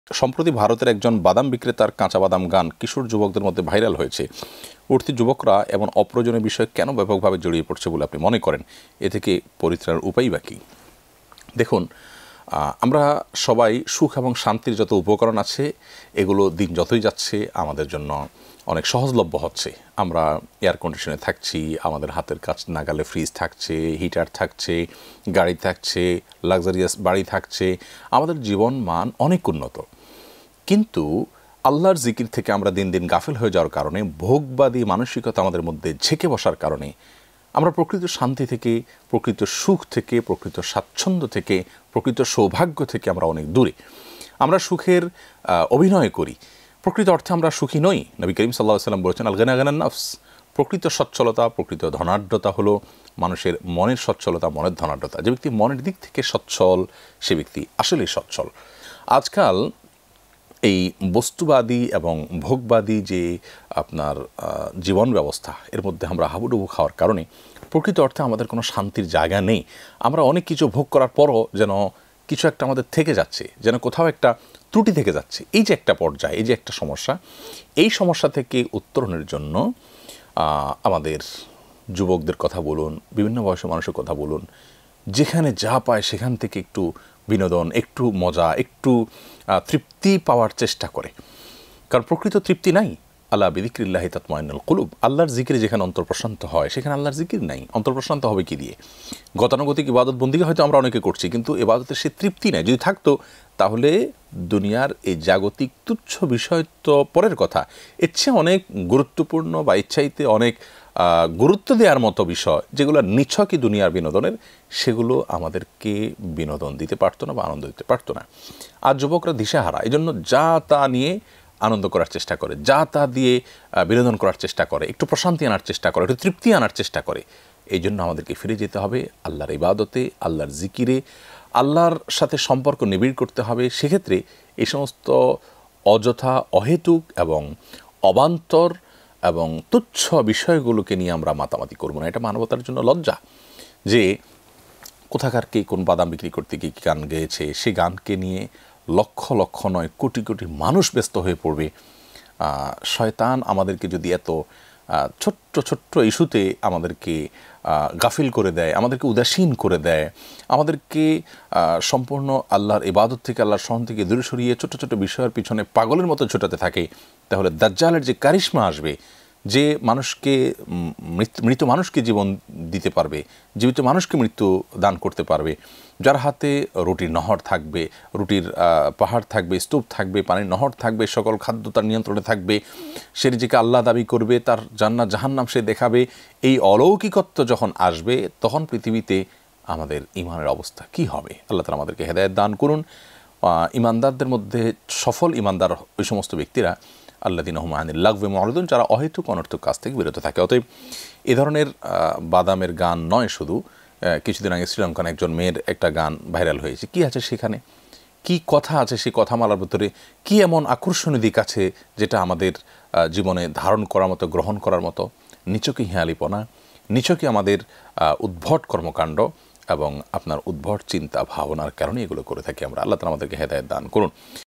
সম্প্রতি ভারতের একজন বাদাম বিক্রেতার কাঁচা বাদাম গান কিশোর যুবকদের মধ্যে ভাইরাল হয়েছে। উঠতি যুবকরা এমন অপ্রয়োজনীয় বিষয়ে কেন ব্যাপকভাবে জড়িয়ে পড়ছে বলে আপনি মনে করেন? এ থেকে পরিত্রাণের উপায় বা কী? দেখুন, আমরা সবাই সুখ এবং শান্তির যত উপকরণ আছে এগুলো দিন যতই যাচ্ছে আমাদের জন্য অনেক সহজলভ্য হচ্ছে। আমরা এয়ার কন্ডিশনে থাকছি, আমাদের হাতের কাছ নাগালে ফ্রিজ থাকছে, হিটার থাকছে, গাড়ি থাকছে, লাক্সারিয়াস বাড়ি থাকছে, আমাদের জীবন মান অনেক উন্নত। কিন্তু আল্লাহর জিকির থেকে আমরা দিন দিন গাফেল হয়ে যাওয়ার কারণে, ভোগবাদী মানসিকতা আমাদের মধ্যে ঝেঁকে বসার কারণে আমরা প্রকৃত শান্তি থেকে, প্রকৃত সুখ থেকে, প্রকৃত স্বাচ্ছন্দ্য থেকে, প্রকৃত সৌভাগ্য থেকে আমরা অনেক দূরে। আমরা সুখের অভিনয় করি, প্রকৃত অর্থে আমরা সুখী নই। নবী করিম সাল্লাল্লাহু আলাইহি ওয়াসাল্লাম বলেছেন, আল গানা গানান নফস। প্রকৃত সচ্ছলতা, প্রকৃত ধনাঢ্যতা হলো মানুষের মনের সচ্ছলতা, মনের ধনাঢ্যতা। যে ব্যক্তি মনের দিক থেকে সচ্ছল, সে ব্যক্তি আসলেই সচ্ছল। আজকাল এই বস্তুবাদী এবং ভোগবাদী যে আপনার জীবন ব্যবস্থা, এর মধ্যে আমরা হাবুডুবু খাওয়ার কারণে প্রকৃত অর্থে আমাদের কোনো শান্তির জায়গা নেই। আমরা অনেক কিছু ভোগ করার পরও যেন কিছু একটা আমাদের থেকে যাচ্ছে, যেন কোথাও একটা ত্রুটি থেকে যাচ্ছে। এই যে একটা পর্যায়, এই যে একটা সমস্যা, এই সমস্যা থেকে উত্তরণের জন্য আমাদের যুবকদের কথা বলুন, বিভিন্ন বয়সী মানুষের কথা বলুন, যেখানে যা পায় সেখান থেকে একটু বিনোদন, একটু মজা, একটু তৃপ্তি পাওয়ার চেষ্টা করে। কারণ প্রকৃত তৃপ্তি নাই। আল্লাহ বিযিকরিল্লাহি তাতমাইন্নুল কুলুব। আল্লাহর জিকিরে যেখানে অন্তর প্রশান্ত হয়, সেখানে আল্লাহর জিকির নাই। অন্তর প্রশান্ত হবে কি দিয়ে? গতানুগতিক ইবাদত বন্দিকে হয়তো আমরা অনেকে করছি, কিন্তু ইবাদতের সে তৃপ্তি নেই। যদি থাকতো তাহলে দুনিয়ার এই জাগতিক তুচ্ছ বিষয় তো পরের কথা, এর চেয়ে অনেক গুরুত্বপূর্ণ বা ইচ্ছাইতে অনেক গুরুত্ব দেওয়ার মতো বিষয়, যেগুলো নিছকই দুনিয়ার বিনোদনের, সেগুলো আমাদেরকে বিনোদন দিতে পারতো না বা আনন্দ দিতে পারতো না। আর যুবকরা দিশেহারা, এই জন্য যা তা নিয়ে আনন্দ করার চেষ্টা করে, যা তা দিয়ে বিনোদন করার চেষ্টা করে, একটু প্রশান্তি আনার চেষ্টা করে, একটু তৃপ্তি আনার চেষ্টা করে। এই জন্য আমাদেরকে ফিরে যেতে হবে আল্লাহর ইবাদতে, আল্লাহর জিকিরে, আল্লাহর সাথে সম্পর্ক নিবিড় করতে হবে। সেক্ষেত্রে এই সমস্ত অযথা, অহেতুক এবং অবান্তর এবং তুচ্ছ বিষয়গুলোকে নিয়ে আমরা মাতামাতি করব না। এটা মানবতার জন্য লজ্জা যে কোথাকার কে কোন বাদাম বিক্রি করতে গিয়ে কী গান গেয়েছে, সেই গানকে নিয়ে লক্ষ লক্ষ নয় কোটি কোটি মানুষ ব্যস্ত হয়ে পড়বে। শয়তান আমাদেরকে যদি এত ছোট্ট ছোট্ট ইস্যুতে আমাদেরকে গাফিল করে দেয়, আমাদেরকে উদাসীন করে দেয়, আমাদেরকে সম্পূর্ণ আল্লাহর ইবাদত থেকে, আল্লাহর স্মরণ থেকে দূরে সরিয়ে ছোট্ট ছোট্ট বিষয়ের পিছনে পাগলের মতো ছোটাতে থাকে, তাহলে দাজ্জালের যে কারিশমা আসবে, যে মানুষকে মৃত মানুষকে জীবন দিতে পারবে, জীবিত মানুষকে মৃত্যু দান করতে পারবে, যার হাতে রুটির নহর থাকবে, রুটির পাহাড় থাকবে, স্তূপ থাকবে, পানির নহর থাকবে, সকল খাদ্য তার নিয়ন্ত্রণে থাকবে, সে নিজেকে আল্লাহ দাবি করবে, তার জান্নাত জাহান্নাম সে দেখাবে। এই অলৌকিকত্ব যখন আসবে, তখন পৃথিবীতে আমাদের ইমানের অবস্থা কি হবে? আল্লাহ তাআলা আমাদেরকে হেদায়েত দান করুন। ইমানদারদের মধ্যে সফল ইমানদার ওই সমস্ত ব্যক্তিরা আল্লাযীনা হুম আনিল লাগওয়ি মু'রিদুন, যারা অহেতুক অনর্থক কাজ থেকে বিরত থাকে। অতএব এ ধরনের বাদামের গান নয় শুধু, কিছুদিন আগে শ্রীলঙ্কান একজন মেয়ের একটা গান ভাইরাল হয়েছে। কি আছে সেখানে? কি কথা আছে সেই কথামালার ভিতরে? কি এমন আকর্ষণীয় দিক আছে যেটা আমাদের জীবনে ধারণ করার মতো, গ্রহণ করার মতো? নিছকই হেঁয়ালিপনা, নিছকই আমাদের উদ্ভট কর্মকাণ্ড এবং আপনার উদ্ভট চিন্তা ভাবনার কারণে এগুলো করে থাকি আমরা। আল্লাহ তাআলা আমাদেরকে হেদায়েত দান করুন।